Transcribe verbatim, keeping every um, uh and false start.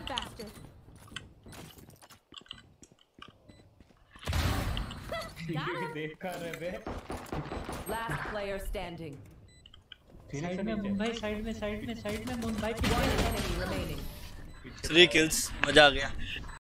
faster. देखा रे बे। Last player standing. साइड में मुंबई साइड में साइड में साइड में Mumbai One enemy remaining. Three kills, मजा आ गया।